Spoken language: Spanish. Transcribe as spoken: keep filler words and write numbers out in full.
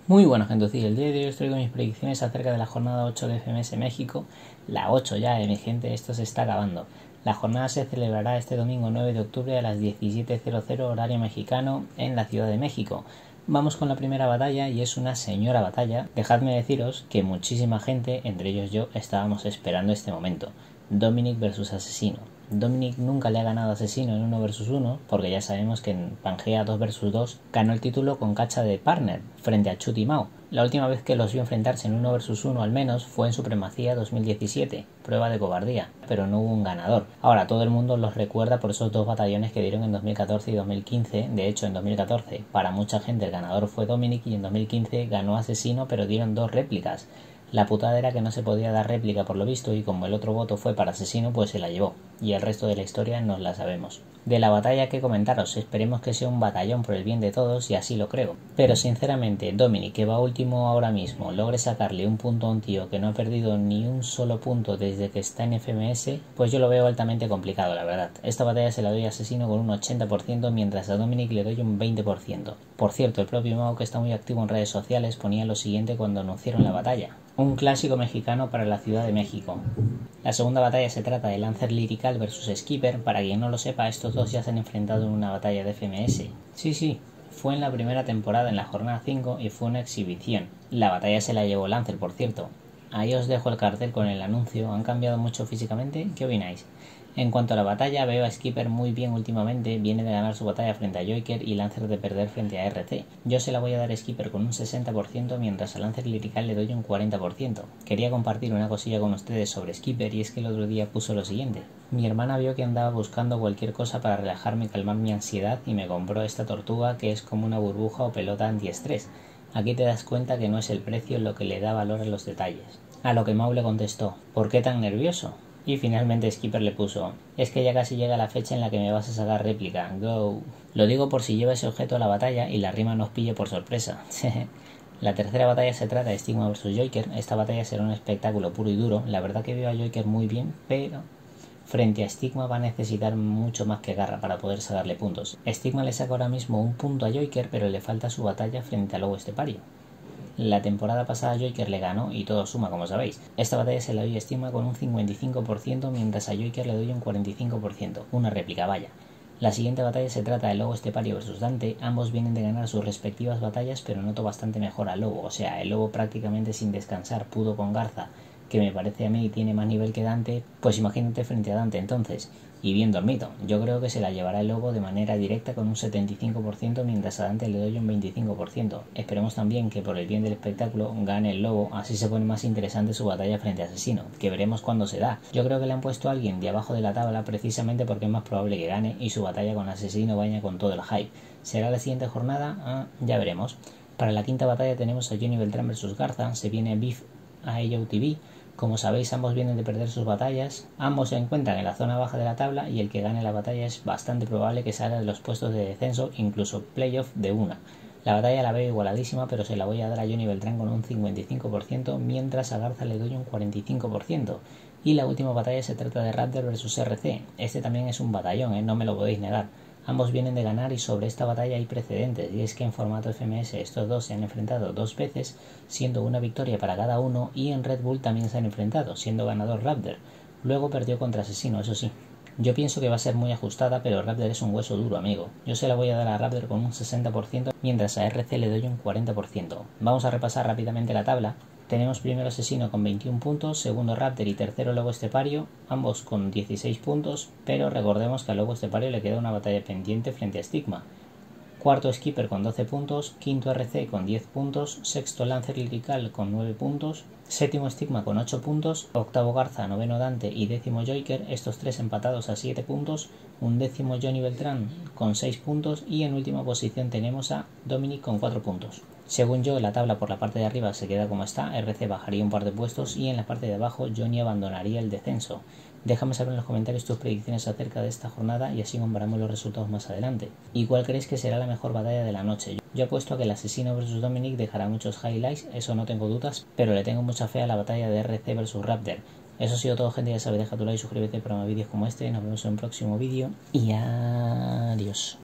Muy buenas, gente, el día de hoy os traigo mis predicciones acerca de la jornada ocho de F M S México. La ocho ya, eh, mi gente, esto se está acabando. La jornada se celebrará este domingo nueve de octubre a las diecisiete cero horario mexicano en la Ciudad de México. Vamos con la primera batalla y es una señora batalla. Dejadme deciros que muchísima gente, entre ellos yo, estábamos esperando este momento. Dominic versus Asesino. Dominic nunca le ha ganado a Asesino en uno versus uno, porque ya sabemos que en Pangea dos versus dos ganó el título con cacha de partner frente a Chut y Mao. La última vez que los vio enfrentarse en uno versus uno al menos fue en Supremacía dos mil diecisiete, prueba de cobardía, pero no hubo un ganador. Ahora todo el mundo los recuerda por esos dos batallones que dieron en dos mil catorce y dos mil quince. De hecho, en dos mil catorce para mucha gente el ganador fue Dominic y en dos mil quince ganó Asesino, pero dieron dos réplicas. La putada era que no se podía dar réplica por lo visto y como el otro voto fue para Asesino, pues se la llevó. Y el resto de la historia nos la sabemos. De la batalla que comentaros, esperemos que sea un batallón por el bien de todos y así lo creo. Pero sinceramente, Dominic, que va último ahora mismo, logre sacarle un punto a un tío que no ha perdido ni un solo punto desde que está en F M S, pues yo lo veo altamente complicado, la verdad. Esta batalla se la doy a Asesino con un ochenta por ciento, mientras a Dominic le doy un veinte por ciento. Por cierto, el propio Mao, que está muy activo en redes sociales, ponía lo siguiente cuando anunciaron la batalla. Un clásico mexicano para la Ciudad de México. La segunda batalla se trata de Lancer Lyrical versus Skipper. Para quien no lo sepa, estos dos ya se han enfrentado en una batalla de F M S. Sí, sí, fue en la primera temporada en la jornada cinco y fue una exhibición. La batalla se la llevó Lancer, por cierto. Ahí os dejo el cartel con el anuncio. ¿Han cambiado mucho físicamente? ¿Qué opináis? En cuanto a la batalla, veo a Skipper muy bien últimamente, viene de ganar su batalla frente a Joker y Lancer de perder frente a R C. Yo se la voy a dar a Skipper con un sesenta por ciento, mientras a Lancer Lyrical le doy un cuarenta por ciento. Quería compartir una cosilla con ustedes sobre Skipper y es que el otro día puso lo siguiente. Mi hermana vio que andaba buscando cualquier cosa para relajarme y calmar mi ansiedad y me compró esta tortuga que es como una burbuja o pelota antiestrés. Aquí te das cuenta que no es el precio lo que le da valor a los detalles. A lo que Mau le contestó, ¿por qué tan nervioso? Y finalmente Skipper le puso, es que ya casi llega la fecha en la que me vas a sacar réplica, go. Lo digo por si lleva ese objeto a la batalla y la rima nos pille por sorpresa. La tercera batalla se trata de Stigma versus Joker. Esta batalla será un espectáculo puro y duro. La verdad que veo a Joker muy bien, pero frente a Stigma va a necesitar mucho más que garra para poder sacarle puntos. Stigma le saca ahora mismo un punto a Joker, pero le falta su batalla frente a Lobo Estepario. La temporada pasada Joker le ganó y todo suma, como sabéis. Esta batalla se la doy a Stigma con un cincuenta y cinco por ciento, mientras a Joker le doy un cuarenta y cinco por ciento. Una réplica, vaya. La siguiente batalla se trata de Lobo Estepario versus Dante. Ambos vienen de ganar sus respectivas batallas, pero noto bastante mejor a Lobo. O sea, el Lobo prácticamente sin descansar pudo con Garza, que me parece a mí tiene más nivel que Dante. Pues imagínate frente a Dante entonces. Y bien dormido. Yo creo que se la llevará el Lobo de manera directa con un setenta y cinco por ciento, mientras a Dante le doy un veinticinco por ciento. Esperemos también que por el bien del espectáculo gane el Lobo, así se pone más interesante su batalla frente a Asesino, que veremos cuándo se da. Yo creo que le han puesto a alguien de abajo de la tabla precisamente porque es más probable que gane y su batalla con Asesino vaya con todo el hype. ¿Será la siguiente jornada? Ah, ya veremos. Para la quinta batalla tenemos a Johnny Beltrán versus Garza. Se viene Beef a A O T V. Como sabéis, ambos vienen de perder sus batallas, ambos se encuentran en la zona baja de la tabla y el que gane la batalla es bastante probable que salga de los puestos de descenso, incluso playoff de una. La batalla la veo igualadísima, pero se la voy a dar a Johnny Beltrán con un cincuenta y cinco por ciento, mientras a Garza le doy un cuarenta y cinco por ciento. Y la última batalla se trata de Raptor versus R C. Este también es un batallón, ¿eh? No me lo podéis negar. Ambos vienen de ganar y sobre esta batalla hay precedentes, y es que en formato F M S estos dos se han enfrentado dos veces, siendo una victoria para cada uno, y en Red Bull también se han enfrentado, siendo ganador Raptor. Luego perdió contra Asesino, eso sí. Yo pienso que va a ser muy ajustada, pero Raptor es un hueso duro, amigo. Yo se la voy a dar a Raptor con un sesenta por ciento, mientras a R C le doy un cuarenta por ciento. Vamos a repasar rápidamente la tabla. Tenemos primero Asesino con veintiún puntos, segundo Raptor y tercero Lobo Estepario, ambos con dieciséis puntos, pero recordemos que a Lobo Estepario le queda una batalla pendiente frente a Stigma. Cuarto Skipper con doce puntos, quinto R C con diez puntos, sexto Lancer Lyrical con nueve puntos, séptimo Stigma con ocho puntos, octavo Garza, noveno Dante y décimo Joker, estos tres empatados a siete puntos, un décimo Johnny Beltrán con seis puntos y en última posición tenemos a Dominic con cuatro puntos. Según yo, la tabla por la parte de arriba se queda como está, R C bajaría un par de puestos y en la parte de abajo Johnny abandonaría el descenso. Déjame saber en los comentarios tus predicciones acerca de esta jornada y así comparamos los resultados más adelante. ¿Y cuál crees que será la mejor batalla de la noche? Yo apuesto a que el Asesino versus Dominic dejará muchos highlights, eso no tengo dudas, pero le tengo mucha fe a la batalla de R C versus Raptor. Eso ha sido todo, gente, ya sabes, deja tu like, suscríbete para más vídeos como este, nos vemos en un próximo vídeo y adiós.